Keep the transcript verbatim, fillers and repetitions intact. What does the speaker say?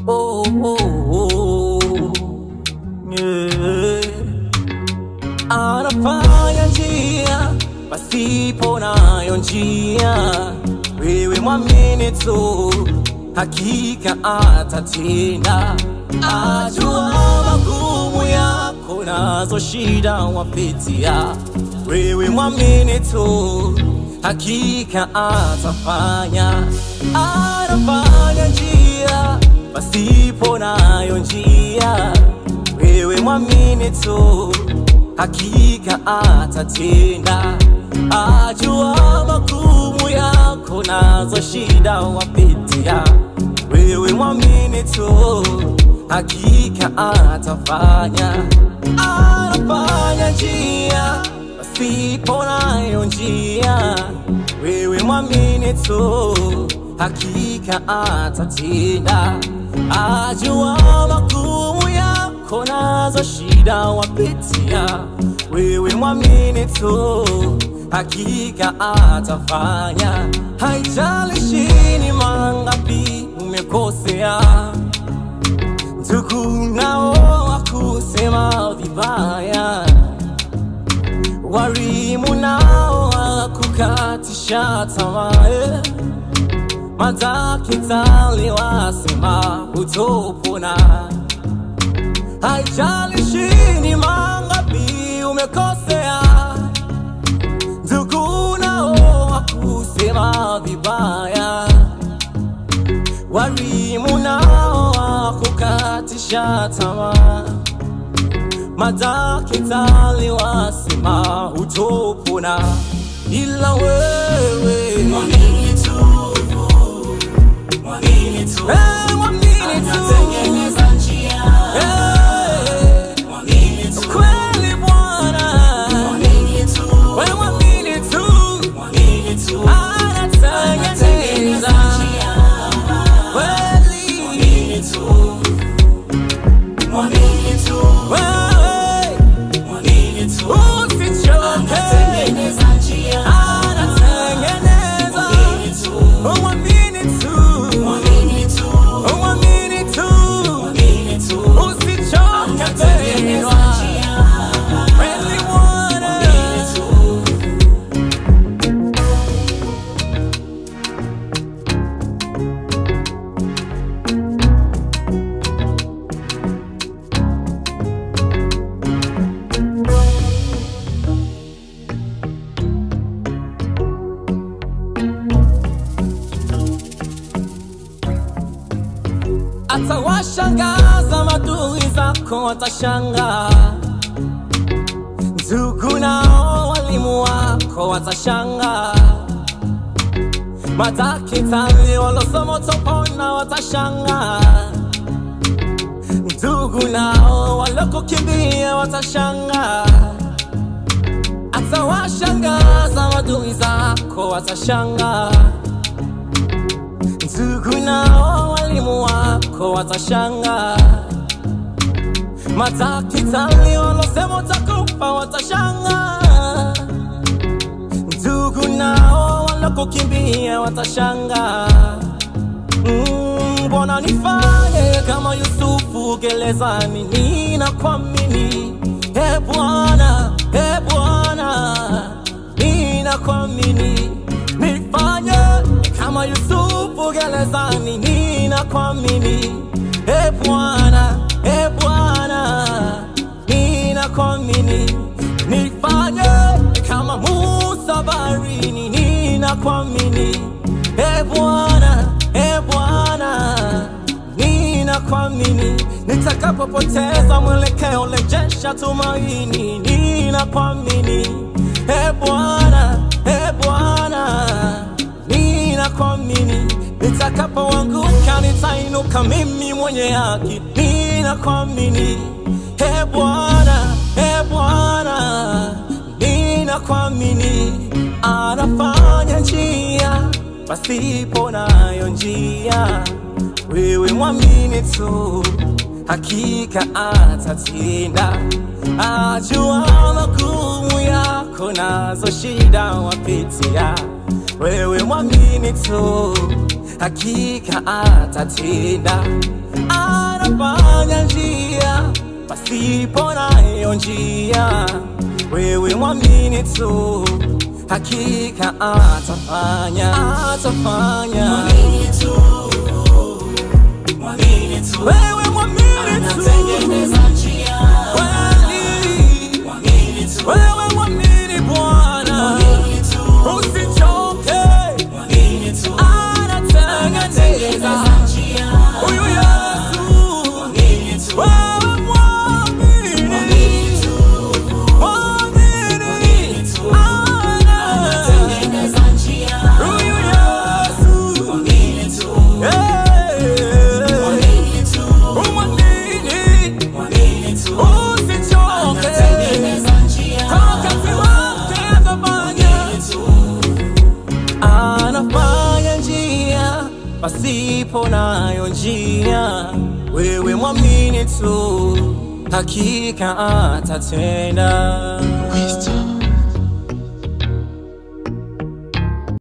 Oh, oh, oh, yeah. Anafanya njia pasipo nayo njia, wewe mwamini tu, hakika atatenda. Ajua magumu yako nazo shida wapitia, wewe mwamini tu, hakika atafanya. Anafanya njia pasipo nayo njia, wewe mwamini tu, hakika atatenda. Ajua magumu yako nazo shida wapitia, wewe mwamini tu, hakika atafanya. Anafanya njia pasipo nayo njia, wewe mwamini tu, hakika atatenda. Ajua magumu yako nazo shida wapitia, wewe mwamini tu, hakika atafanya. Haijalishi ni mangapi umekosea, ndugu nao wakusema vibaya, walimu nao wakukatisha tamaa, madaktari wasema hutopona. Haijalishi ni mangapi umekosea, ndugu nao wakusema vibaya, walimu nao wakukatisha tamaa, madaktari wasema hutopona. Ila wewe mwamini tu, mwamini tu, hey, mwamini tu, anatengeneza njia. Hey, mwamini tu, kweli Bwana, mwamini tu, wewe mwamini tu, mwamini tu, anatengeneza njia. Kweli mwamini tu, mwamini tu, wewe mwamini tu, usichoke, anatengeneza njia. Anatengeneza, mwamini tu, mwamini tu, mwamini tu, mwamini tu, usichoke tena. Kweli Bwana, mwamini tu. Atawashangaza maadui zako, watashangaa. Ndugu nao walimu wako watashangaa, madaktari walosoma utopona watashangaa. Ndugu nao walokukimbia watashangaa. Atawashangaza maadui zako, watashangaa. Ndugu nao walimu wako watashangaa, madaktari walosema utakufa watashangaa. Ndugu nao walokukimbia watashangaa. Mbona mm, nifanye kama Yusufu gerezani, ninakuamini e Bwana, e Bwana, ninakuamini. Nifanye kama Yusufu gerezani, ninakuamini e Bwana, e Bwana, ninakuamini. Nifanye kama Musa baharini, ninakuamini e Bwana, e Bwana, ninakuamini. Nitakapopoteza mwelekeo, rejesha tumaini, ninakuamini e Bwana, e Bwana, ninakuamini. Nitakapoanguka nitainuka mimi mwenye haki, ninakuamini e Bwana, e Bwana, ninakuamini. Anafanya njia pasipo nayo njia, wewe mwamini tu, hakika atatenda. Ajua magumu yako nazo shida wapitia, wewe mwamini tu, hakika atatenda. anafanya njia pasipo nayo njia. Wewe mwamini tu, hakika atafanya, atafanya. Mwamini tu, mwamini tu. Wewe mwamini tu, anatengeneza njia. Kweli, mwamini tu. Wewe mwamini Bwana, mwamini tu. Usichoke, mwamini tu. Anatengeneza njia. Huyu Yesu, mwamini tu. Wewe mwamini, mwamini tu. Mwamini tu. Anatengeneza njia. Huyu Yesu, mwamini tu. Mwamini tu. Umwamini, mwamini tu. Usichoke, anatengeneza njia. Wakati wake atafanya, anafanya njia pasipo nayo njia. Wewe mwamini tu, hakika atatenda.